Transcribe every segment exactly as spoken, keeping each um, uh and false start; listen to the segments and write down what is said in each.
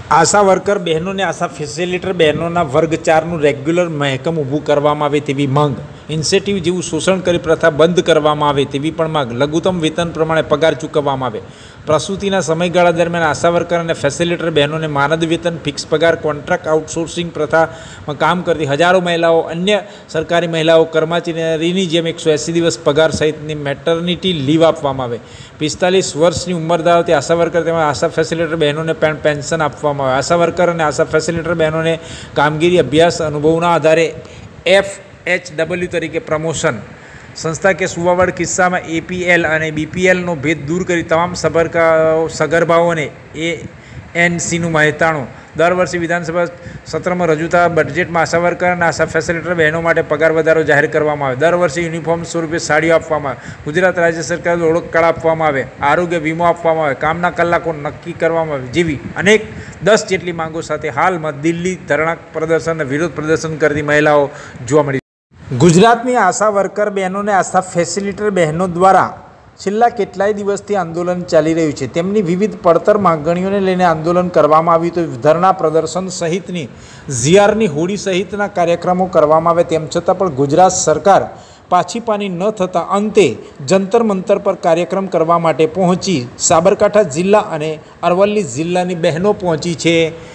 आशा worker बहनों ने आशा फेसिलिटर बहनों वर्ग चार रेग्युलर महकम ऊभू करवामां आवे तेवी मांग। इन्सेंटिव जेवुं शोषण करी प्रथा बंद करवामां आवे तेवी पण मांग। लघुत्तम वेतन प्रमाणे पगार चूकववामां आवे। प्रसूतिना समयगाळा दरमियान आशा वर्कर और फेसिलिटर बहनों ने मानद वेतन, फिक्स पगार, कॉन्ट्राक्ट आउटसोर्सिंग प्रथा में काम करती हजारों महिलाओं, अन्य सरकारी महिलाओं कर्मचारीनी जेम एक सौ एसी दिवस पगार सहितनी मेटर्निटी लीव आपवामां आवे। पिस्तालीस वर्षनी उमर धरावती आशा वर्कर तेमज आशा फेसिलिटर बहनों ने पेन्शन आपवामां आवे। आशा वर्कर और आशा फेसिलिटर बहनों ने कामगीरी, अभ्यास, अनुभवना आधारे एफ एच डबल्यू तरीके प्रमोशन। संस्था के सुवावड़ किस्सा में एपीएल और बीपीएल नो भेद दूर करी तमाम सबरका सगर्भाओं ने ए एन सी नु महताणु दर वर्षे विधानसभा सत्र में रजू थता बजेट में आशा वर्कर और आशा फेसिलिटर बहनों माटे पगार वधारो जाहिर करवामां आवे। दर वर्षे यूनिफॉर्म स्वरूपे साड़ीओ आपवामां आवे। गुजरात राज्य सरकार ओळख कार्ड आपवामां आवे। आरोग्य वीमो आपवामां आवे। कामना कलाको नक्की करवामां आवे जेवी अनेक दस जेटली मांगों साथे हाल में दिल्ली धरना प्रदर्शन विरोध प्रदर्शन करती महिलाओं जोवा मळी। गुजरातनी आशा वर्कर बहनों ने आशा फेसिलिटर बहनों द्वारा छेल्ला केटलाय दिवसथी आंदोलन चाली रह्युं छे। तेमनी विविध પડતર मागणीओने लईने आंदोलन करवामां आव्युं तो धरना प्रदर्शन सहितनी जीआरनी होળી सहितना कार्यक्रमों करवामां आवे। तेम छतां पण गुजरात सरकार पाछी पानी न थता अंते जंतर मंतर पर कार्यक्रम करवा माटे पहोंची साबरकांठा जिल्ला अने अरवल्ली जिल्लानी बहनों पहोंची छे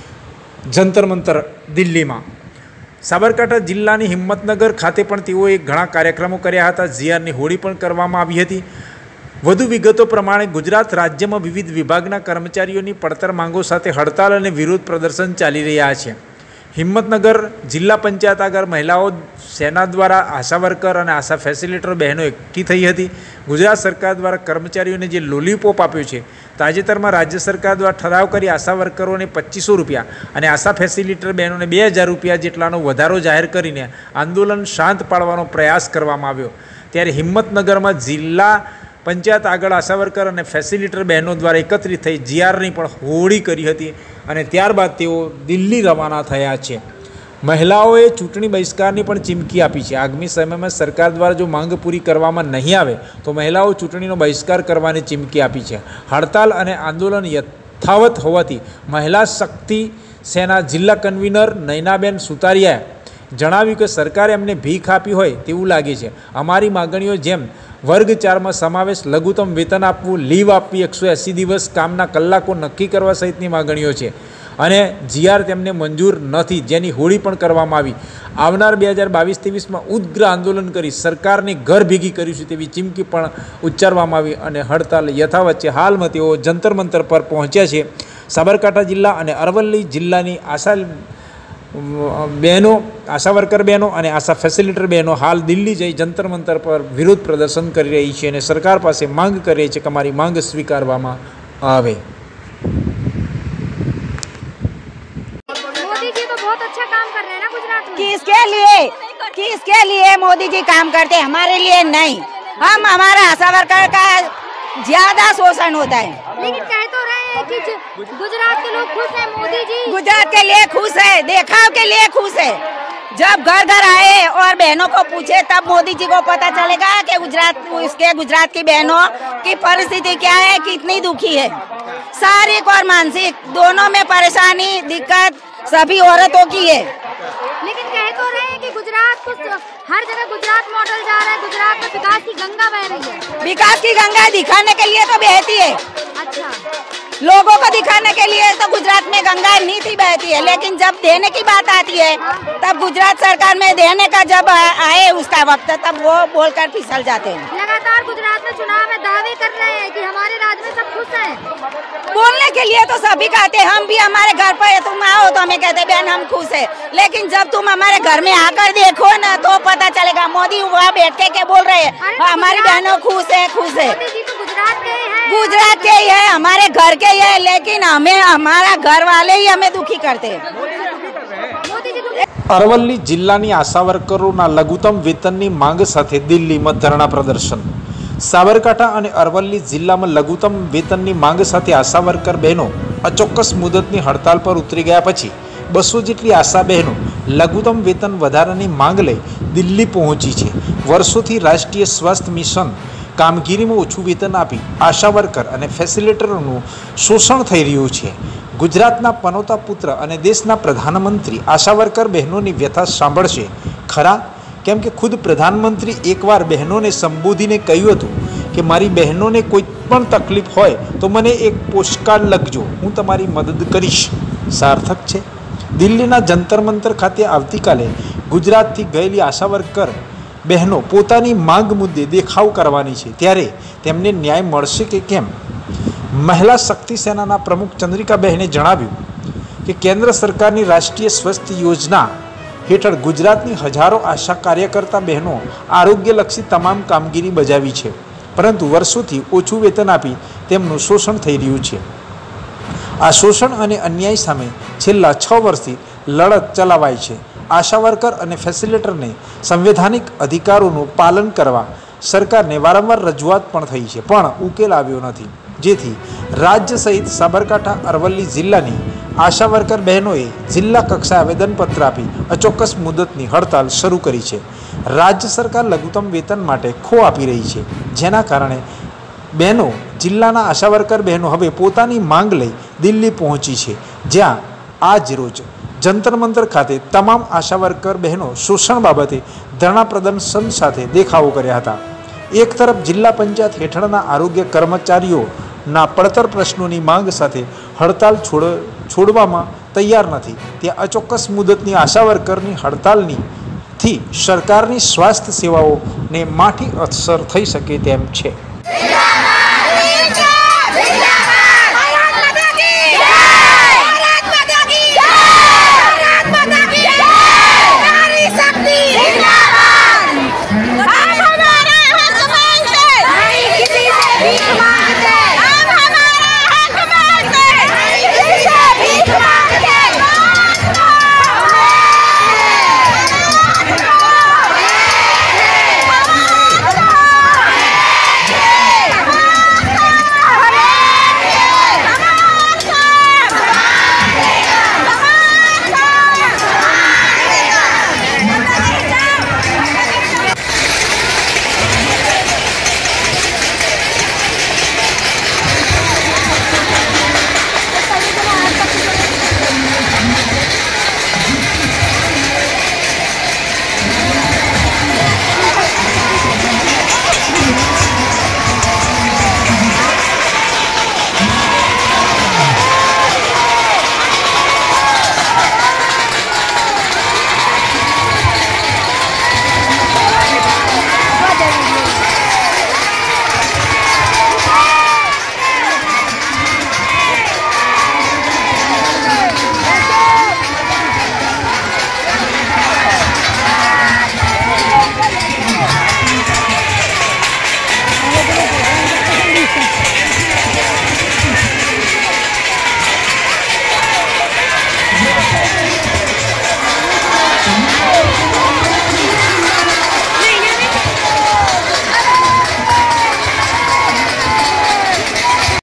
जंतर मंतर दिल्ली में। साबरकांठा जिल्लानी हिम्मतनगर खाते पण तेओए घणा कार्यक्रमों कर्या हता। जीआरनी होળી पण करवामां आवी हती। વધુ વિગતો પ્રમાણે ગુજરાત રાજ્યમાં વિવિધ વિભાગના કર્મચારીઓની પડતર માંગો સાથે હડતાલ અને વિરોધ પ્રદર્શન ચાલી રહ્યા છે। હિંમતનગર જિલ્લા પંચાયત આગળ મહિલાઓ સેના દ્વારા આશા વર્કર અને આશા ફેસિલિટર બહેનો એકઠી થઈ હતી। ગુજરાત સરકાર દ્વારા કર્મચારીઓને જે લોલીપોપ આપ્યો છે, તાજેતરમાં રાજ્ય સરકાર દ્વારા ઠરાવ કરી આશા વર્કરોને પચીસો રૂપિયા અને આશા ફેસિલિટર બહેનોને બે હજાર રૂપિયા જેટલાનો વધારો જાહેર કરીને આંદોલન શાંત પાડવાનો પ્રયાસ કરવામાં આવ્યો। ત્યારે હિંમતનગરમાં જિલ્લા पंचायत आगळ आशा वर्कर और फेसिलिटर बहनों द्वारा एकत्रित थई जीआरनी पण होળી करी हती अने त्यारबाद तेओ दिल्ली रवाना थया छे। महिलाओए चूंटणी बहिष्कारनी पण चीमकी आपी छे। आगामी समय में सरकार द्वारा जो मांग पूरी करवामां नहीं आवे तो महिलाओ चूंटणीनो बहिष्कार करवानी चीमकी आपी छे। हड़ताल अने आंदोलन यथावत होवाथी महिला शक्ति सेना जिल्ला कन्वीनर नयनाबेन सुतारियाए जणाव्युं के सरकारे अमने भीख आपी होय तेवुं लागे छे। अमारी मागणीओ जेम वर्ग चार में समावेश, लघुत्तम वेतन आपवू, लीव आपवी, एक सौ एसी दिवस कामना कलाको नक्की करवा सहितनी मागणीओ छे अने जीआर तेमने मंजूर नथी, जेनी होળી पण करवामां आवी। आवनार बे हज़ार बावीस तेवीस में उग्र आंदोलन करी सरकारने घर भेगी करीशुं तेवी चीमकी पण उच्चारवामां आवी अने हड़ताल यथावत छे। हाल में तेओ जंतर मंतर पर पहोंच्या छे। साबरकांठा जिल्ला अने अरवल्ली जिल्लानी आशा बहनों आशा वर्कर बहनों और आशा फेसिलिटर बहनों हाल दिल्ली जई जंतर मंतर पर विरोध प्रदर्शन कर रही है और सरकार पास मांग कर रही है कि अमारी मांग स्वीकारवामां आवे। मोदी जी तो बहुत अच्छा काम कर रहे हैं ना गुजरात में। किसके लिए किसके लिए मोदी जी काम करते, हमारे लिए नहीं। हम हमारा आशा वर्कर का ज्यादा शोषण होता है। लेकिन कह तो रहे हैं कि गुजरात के लोग खुश हैं, मोदी जी गुजरात के लिए खुश है, देखाव के लिए खुश है। जब घर घर आए और बहनों को पूछे तब मोदी जी को पता चलेगा कि गुजरात उसके गुजरात की बहनों की परिस्थिति क्या है, कितनी दुखी है। शारीरिक और मानसिक दोनों में परेशानी दिक्कत सभी औरतों की है। लेकिन कह तो रहे हैं कि गुजरात को हर जगह गुजरात मॉडल जा रहा है, गुजरात में विकास की गंगा बह रही है। विकास की गंगा दिखाने के लिए तो बहती है। अच्छा, लोगों को दिखाने के लिए तो गुजरात में गंगा नीति बहती है, लेकिन जब देने की बात आती है तब गुजरात सरकार में देने का जब आए उसका वक्त तब वो बोलकर फिसल जाते हैं। लगातार गुजरात में चुनाव में दावे कर रहे हैं कि हमारे राज्य में सब खुश हैं। बोलने के लिए तो सभी कहते हैं, हम भी हमारे घर पर तुम आओ तो हमें कहते बहन हम खुश है, लेकिन जब तुम हमारे घर में आकर देखो ना तो पता चलेगा। मोदी वहाँ बैठ के के बोल रहे हैं हमारी बहनों खुश है खुश है। गुजरात के हैं, गुजरात के ही है, हमारे घर के ही है, लेकिन हमें हमारा घर वाले ही हमें दुखी करते हैं। अरवल्ली जिल्लानी आशा वर्करोना लघुत्तम वेतननी मांग साथे दिल्ली में धरना प्रदर्शन। साबरकांठा और अरवल्ली जिल्ला में लघुत्तम वेतननी मांग साथे आशा वर्कर बहनों अचोक्कस मुदतनी हड़ताल पर उतरी गया पछी बसो जेटली आशा बहनों लघुत्तम वेतन वधारानी मांग लई दिल्ली पहोंची छे। वर्षोथी राष्ट्रीय स्वास्थ्य मिशन कामगीरी में ओछું વેતન આપી આશા વર્કર અને ફેસિલિટરોનું શોષણ થઈ રહ્યું છે। ગુજરાતના પનોતા પુત્ર અને દેશના પ્રધાનમંત્રી આશા વર્કર બહેનોની વ્યથા સાંભળશે ખરા? કેમ કે ખુદ પ્રધાનમંત્રી એકવાર બહેનોને સંબોધીને કહ્યું હતું કે મારી બહેનોને કોઈ પણ તકલીફ હોય તો મને એક પોસ્ટકાર્ડ લખજો, હું તમારી મદદ કરીશ. સાર્થક છે. દિલ્હીના જંતર મંતર ખાતે આવતીકાલે ગુજરાતથી ગયેલી આશા વર્કર બહેનો પોતાની માંગ મુદ્દે દેખાવ કરવાની છે, ત્યારે તેમને ન્યાય મળશે કે કેમ? મહિલા શક્તિ સેનાના પ્રમુખ ચંદ્રિકા બહેને જણાવ્યું કે કેન્દ્ર સરકારની રાષ્ટ્રીય સ્વસ્થ યોજના હેઠળ ગુજરાતની હજારો આશા કાર્યકર્તા બહેનો આરોગ્યલક્ષી તમામ કામગીરી બજાવી છે, પરંતુ વર્ષોથી ઓછું વેતન આપી તેમનું શોષણ થઈ રહ્યું છે. આ શોષણ અને અન્યાય સામે છેલ્લા છ વર્ષથી લડત ચલાવાય છે. આશા વર્કર અને ફેસિલિટેટરને સંવૈધાનિક અધિકારોનું પાલન કરવા સરકારને વારંવાર રજૂઆત પણ થઈ છે, પણ ઉકેલ આવ્યો નથી, જેથી રાજ્ય સહિત સાબરકાંઠા અરવલ્લી જિલ્લાની આશા વર્કર બહેનોએ જિલ્લા કક્ષાએ આવેદનપત્ર આપી અચોક્કસ મુદતની હડતાલ શરૂ કરી છે. રાજ્ય સરકાર લઘુત્તમ વેતન માટે ખો આપી રહી છે, જેના કારણે બહેનો જિલ્લાના આશા વર્કર બહેનો હવે પોતાની માંગ લઈ દિલ્હી પહોંચી છે, જ્યાં આજ રોજ જંતર મંતર ખાતે તમામ આશા વર્કર બહેનો શોષણ બાબતે ધરણા પ્રદર્શન સાથે દેખાવો કર્યા હતા. એક તરફ જિલ્લા પંચાયત હેઠળના આરોગ્ય કર્મચારીઓના પડતર પ્રશ્નોની માંગ સાથે હડતાલ છોડ છોડવામાં તૈયાર નથી, ત્યાં અચોક્કસ મુદતની આશા વર્કરની હડતાલની થી સરકારની સ્વાસ્થ્ય સેવાઓને માઠી અસર થઈ શકે તેમ છે.